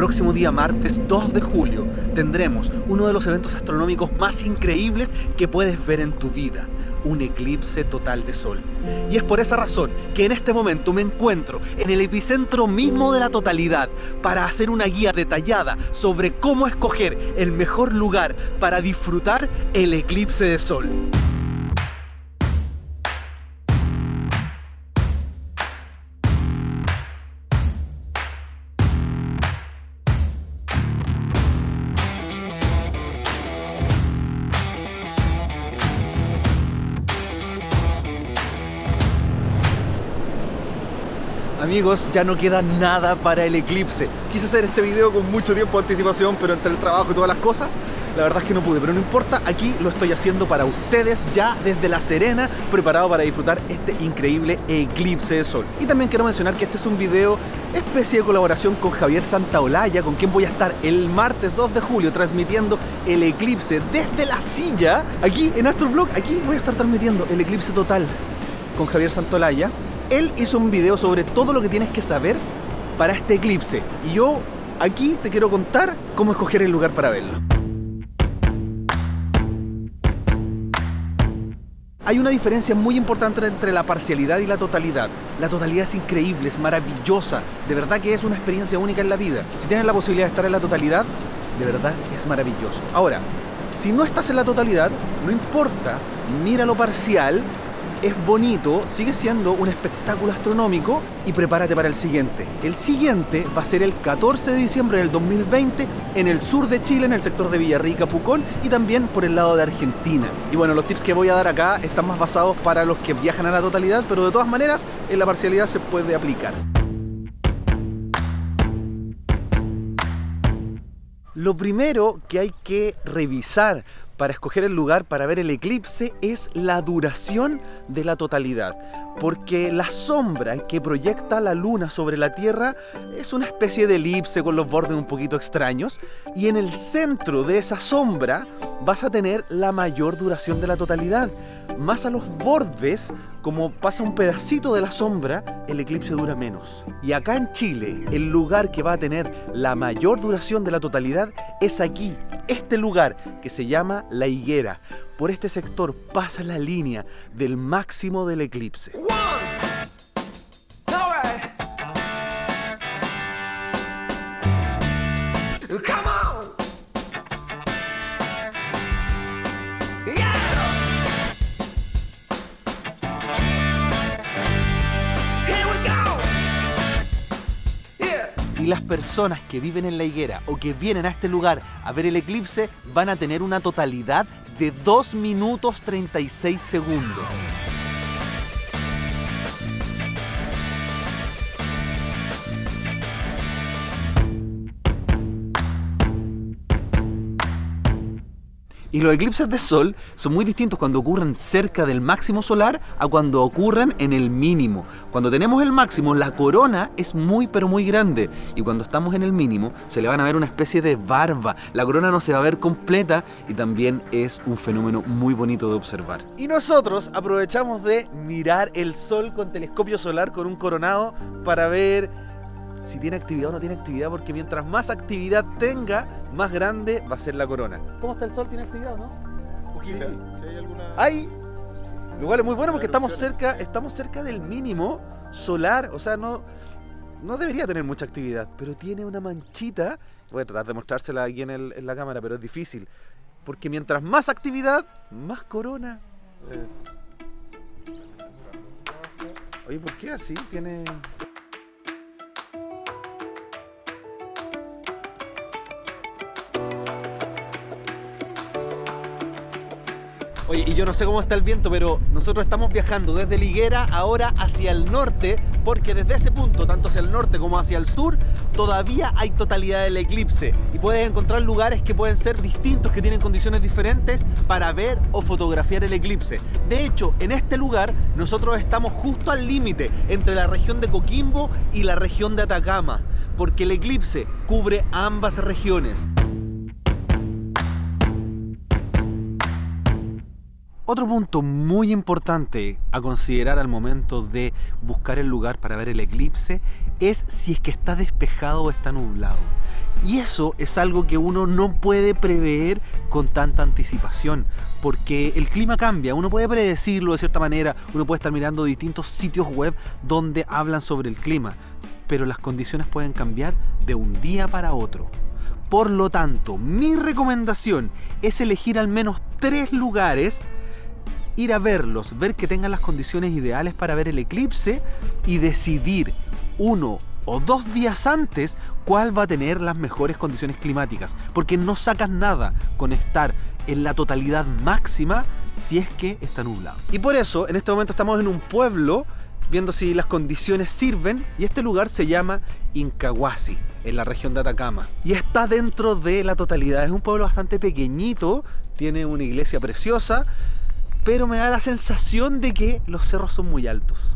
próximo día martes 2 de julio tendremos uno de los eventos astronómicos más increíbles que puedes ver en tu vida, un eclipse total de sol. Y es por esa razón que en este momento me encuentro en el epicentro mismo de la totalidad para hacer una guía detallada sobre cómo escoger el mejor lugar para disfrutar el eclipse de sol. Amigos, ya no queda nada para el eclipse. Quise hacer este video con mucho tiempo de anticipación, pero entre el trabajo y todas las cosas, la verdad es que no pude. Pero no importa, aquí lo estoy haciendo para ustedes ya desde La Serena, preparado para disfrutar este increíble eclipse de sol. Y también quiero mencionar que este es un video especie de colaboración con Javier Santaolalla, con quien voy a estar el martes 2 de julio transmitiendo el eclipse desde la silla. Aquí en Astroblog, aquí voy a estar transmitiendo el eclipse total con Javier Santaolalla. Él hizo un video sobre todo lo que tienes que saber para este eclipse. Y yo aquí te quiero contar cómo escoger el lugar para verlo. Hay una diferencia muy importante entre la parcialidad y la totalidad. La totalidad es increíble, es maravillosa. De verdad que es una experiencia única en la vida. Si tienes la posibilidad de estar en la totalidad, de verdad es maravilloso. Ahora, si no estás en la totalidad, no importa, mira lo parcial. Es bonito, sigue siendo un espectáculo astronómico y prepárate para el siguiente. El siguiente va a ser el 14 de diciembre del 2020 en el sur de Chile, en el sector de Villarrica, Pucón y también por el lado de Argentina. Y bueno, los tips que voy a dar acá están más basados para los que viajan a la totalidad, pero de todas maneras en la parcialidad se puede aplicar. Lo primero que hay que revisar para escoger el lugar para ver el eclipse es la duración de la totalidad, porque la sombra que proyecta la luna sobre la Tierra es una especie de elipse con los bordes un poquito extraños, y en el centro de esa sombra vas a tener la mayor duración de la totalidad. Más a los bordes, como pasa un pedacito de la sombra, el eclipse dura menos. Y acá en Chile, el lugar que va a tener la mayor duración de la totalidad es aquí, este lugar que se llama La Higuera. Por este sector pasa la línea del máximo del eclipse. Y las personas que viven en La Higuera o que vienen a este lugar a ver el eclipse van a tener una totalidad de 2 minutos 36 segundos. Y los eclipses de sol son muy distintos cuando ocurren cerca del máximo solar a cuando ocurren en el mínimo. Cuando tenemos el máximo, la corona es muy pero muy grande. Y cuando estamos en el mínimo, se le van a ver una especie de barba. La corona no se va a ver completa y también es un fenómeno muy bonito de observar. Y nosotros aprovechamos de mirar el sol con telescopio solar con un coronado para ver si tiene actividad o no tiene actividad, porque mientras más actividad tenga, más grande va a ser la corona. ¿Cómo está el sol? ¿Tiene actividad o no? Poquita. Sí. Si hay alguna... Hay. Lo cual es muy bueno porque estamos cerca del mínimo solar, o sea, no debería tener mucha actividad, pero tiene una manchita. Voy a tratar de mostrársela aquí en la cámara, pero es difícil, porque mientras más actividad, más corona. Oye, ¿por qué así? Tiene... Oye, y yo no sé cómo está el viento, pero nosotros estamos viajando desde La Higuera ahora hacia el norte, porque desde ese punto, tanto hacia el norte como hacia el sur, todavía hay totalidad del eclipse. Y puedes encontrar lugares que pueden ser distintos, que tienen condiciones diferentes para ver o fotografiar el eclipse. De hecho, en este lugar nosotros estamos justo al límite entre la región de Coquimbo y la región de Atacama, porque el eclipse cubre ambas regiones. Otro punto muy importante a considerar al momento de buscar el lugar para ver el eclipse es si es que está despejado o está nublado. Y eso es algo que uno no puede prever con tanta anticipación, porque el clima cambia, uno puede predecirlo de cierta manera, uno puede estar mirando distintos sitios web donde hablan sobre el clima, pero las condiciones pueden cambiar de un día para otro. Por lo tanto, mi recomendación es elegir al menos 3 lugares, ir a verlos, ver que tengan las condiciones ideales para ver el eclipse y decidir 1 o 2 días antes cuál va a tener las mejores condiciones climáticas, porque no sacas nada con estar en la totalidad máxima si es que está nublado. Y por eso en este momento estamos en un pueblo viendo si las condiciones sirven, y este lugar se llama Incahuasi, en la región de Atacama, y está dentro de la totalidad. Es un pueblo bastante pequeñito, tiene una iglesia preciosa, pero me da la sensación de que los cerros son muy altos.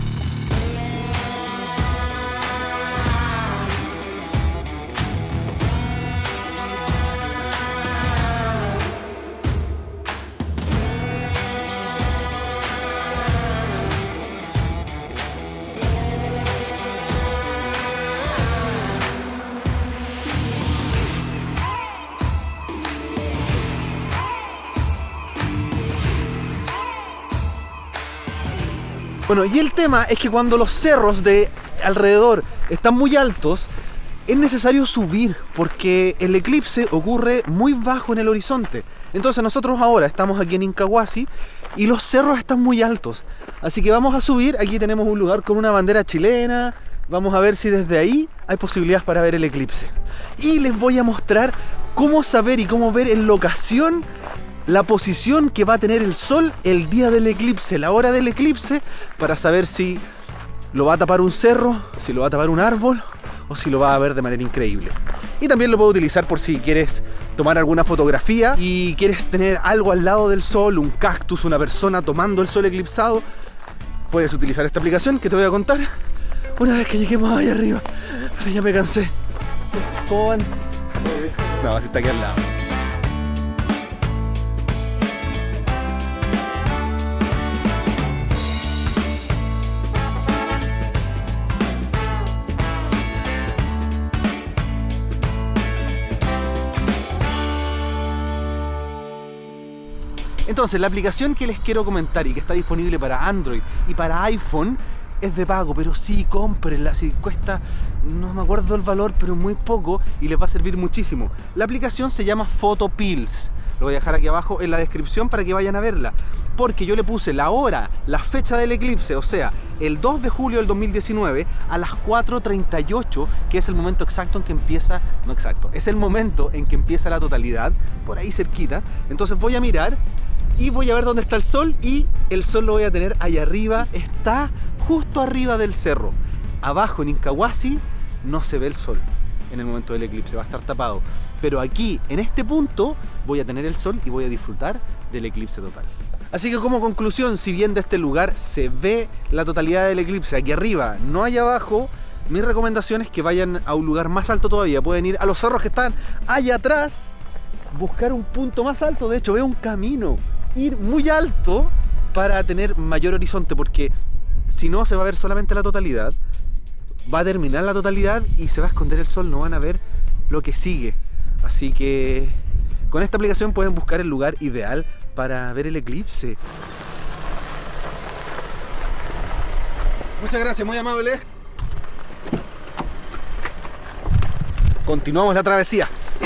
Bueno, y el tema es que cuando los cerros de alrededor están muy altos, es necesario subir porque el eclipse ocurre muy bajo en el horizonte. Entonces nosotros ahora estamos aquí en Incahuasi y los cerros están muy altos. Así que vamos a subir, aquí tenemos un lugar con una bandera chilena, vamos a ver si desde ahí hay posibilidades para ver el eclipse. Y les voy a mostrar cómo saber y cómo ver en locación la posición que va a tener el sol el día del eclipse, la hora del eclipse, para saber si lo va a tapar un cerro, si lo va a tapar un árbol o si lo va a ver de manera increíble. Y también lo puedo utilizar por si quieres tomar alguna fotografía y quieres tener algo al lado del sol, un cactus, una persona tomando el sol eclipsado. Puedes utilizar esta aplicación que te voy a contar una vez que lleguemos ahí arriba. Pero ya me cansé. No, así está aquí al lado. Entonces, la aplicación que les quiero comentar y que está disponible para Android y para iPhone es de pago, pero sí, cómprenla, si cuesta, no me acuerdo el valor, pero muy poco y les va a servir muchísimo. La aplicación se llama Photopills, lo voy a dejar aquí abajo en la descripción para que vayan a verla, porque yo le puse la hora, la fecha del eclipse, o sea, el 2 de julio del 2019 a las 4:38, que es el momento exacto en que empieza, no exacto, es el momento en que empieza la totalidad, por ahí cerquita. Entonces voy a mirar y voy a ver dónde está el sol, y el sol lo voy a tener ahí arriba, está justo arriba del cerro. Abajo en Incahuasi no se ve el sol en el momento del eclipse, va a estar tapado. Pero aquí, en este punto, voy a tener el sol y voy a disfrutar del eclipse total. Así que como conclusión, si bien de este lugar se ve la totalidad del eclipse aquí arriba, no hay abajo, mi recomendación es que vayan a un lugar más alto todavía. Pueden ir a los cerros que están allá atrás, buscar un punto más alto. De hecho, veo un camino, ir muy alto para tener mayor horizonte, porque si no se va a ver solamente la totalidad, va a terminar la totalidad y se va a esconder el sol, no van a ver lo que sigue. Así que con esta aplicación pueden buscar el lugar ideal para ver el eclipse. Muchas gracias, muy amable. Continuamos la travesía.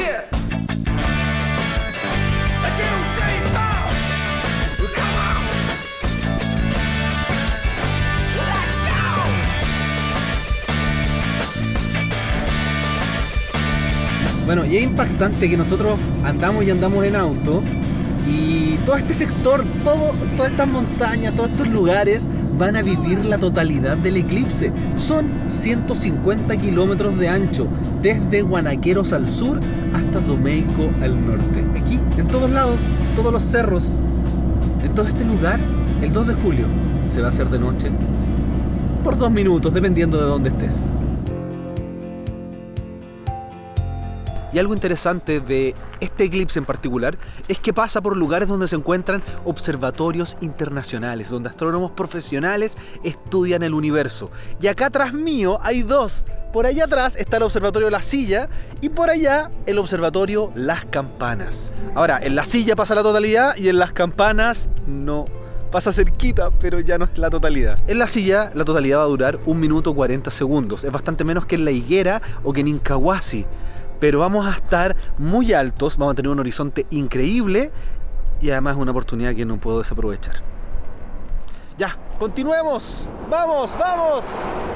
Bueno, y es impactante que nosotros andamos y andamos en auto y todo este sector, todas estas montañas, todos estos lugares van a vivir la totalidad del eclipse. Son 150 kilómetros de ancho, desde Guanaqueros al sur hasta Domeico al norte. Aquí, en todos lados, todos los cerros, en todo este lugar, el 2 de julio se va a hacer de noche por 2 minutos, dependiendo de dónde estés. Y algo interesante de este eclipse en particular es que pasa por lugares donde se encuentran observatorios internacionales, donde astrónomos profesionales estudian el universo. Y acá atrás mío hay dos. Por allá atrás está el observatorio La Silla y por allá el observatorio Las Campanas. Ahora, en La Silla pasa la totalidad y en Las Campanas no. Pasa cerquita, pero ya no es la totalidad. En La Silla la totalidad va a durar 1 minuto 40 segundos. Es bastante menos que en La Higuera o que en Incahuasi. Pero vamos a estar muy altos, vamos a tener un horizonte increíble y además una oportunidad que no puedo desaprovechar. Ya, continuemos. ¡Vamos, vamos!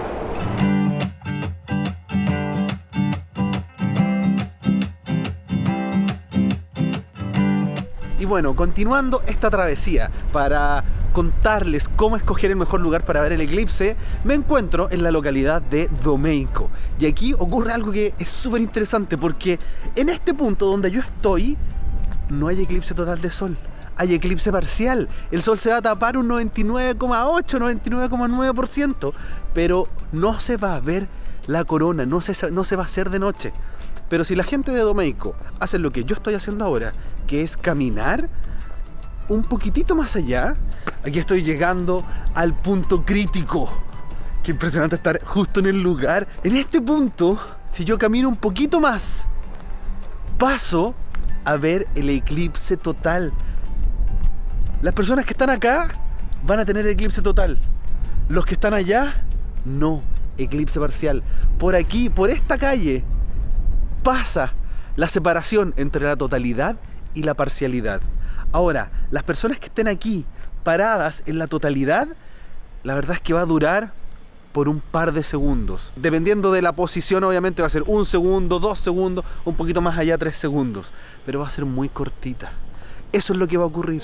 Y bueno, continuando esta travesía para contarles cómo escoger el mejor lugar para ver el eclipse, me encuentro en la localidad de Domeico. Y aquí ocurre algo que es súper interesante porque en este punto donde yo estoy no hay eclipse total de sol. Hay eclipse parcial. El sol se va a tapar un 99,8, 99,9%, pero no se va a ver la corona, no se va a hacer de noche. Pero si la gente de Domeico hace lo que yo estoy haciendo ahora, que es caminar un poquitito más allá, aquí estoy llegando al punto crítico. Qué impresionante estar justo en el lugar. En este punto, si yo camino un poquito más, paso a ver el eclipse total. Las personas que están acá van a tener eclipse total. Los que están allá, no, eclipse parcial. Por aquí, por esta calle, pasa la separación entre la totalidad y la parcialidad. Ahora, las personas que estén aquí paradas en la totalidad, la verdad es que va a durar por un par de segundos. Dependiendo de la posición, obviamente va a ser 1 segundo, 2 segundos, un poquito más allá 3 segundos. Pero va a ser muy cortita. Eso es lo que va a ocurrir.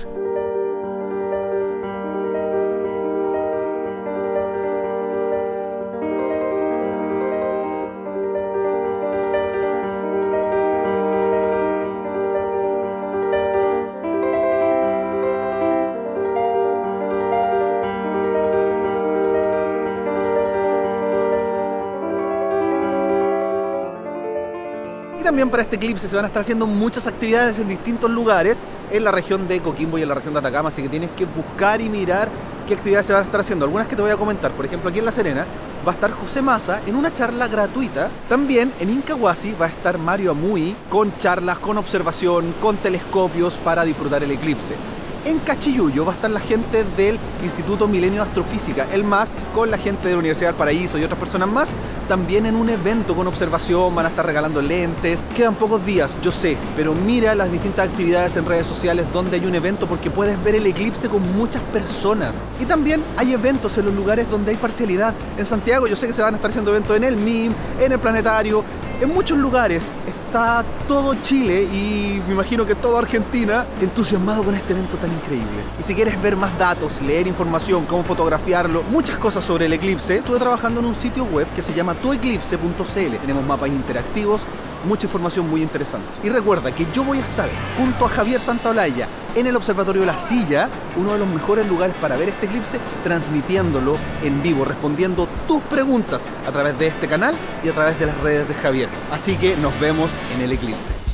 Y también para este eclipse se van a estar haciendo muchas actividades en distintos lugares en la región de Coquimbo y en la región de Atacama, así que tienes que buscar y mirar qué actividades se van a estar haciendo. Algunas que te voy a comentar, por ejemplo aquí en La Serena va a estar José Massa en una charla gratuita. También en Incahuasi va a estar Mario Amui con charlas, con observación, con telescopios para disfrutar el eclipse. En Cachiyuyo va a estar la gente del Instituto Milenio de Astrofísica, el MAS, con la gente de la Universidad del Paraíso y otras personas más, también en un evento con observación, van a estar regalando lentes. Quedan pocos días, yo sé, pero mira las distintas actividades en redes sociales donde hay un evento porque puedes ver el eclipse con muchas personas. Y también hay eventos en los lugares donde hay parcialidad. En Santiago yo sé que se van a estar haciendo eventos en el MIM, en el Planetario, en muchos lugares. Está todo Chile y me imagino que toda Argentina entusiasmado con este evento tan increíble. Y si quieres ver más datos, leer información, cómo fotografiarlo, muchas cosas sobre el eclipse, estuve trabajando en un sitio web que se llama tueclipse.cl. Tenemos mapas interactivos, mucha información muy interesante. Y recuerda que yo voy a estar junto a Javier Santaolalla en el Observatorio La Silla, uno de los mejores lugares para ver este eclipse, transmitiéndolo en vivo, respondiendo tus preguntas a través de este canal y a través de las redes de Javier. Así que nos vemos en el eclipse.